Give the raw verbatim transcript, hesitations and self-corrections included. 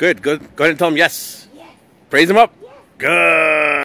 Good, good. Go ahead and tell him yes. Yes. Praise him up. Yes. Good.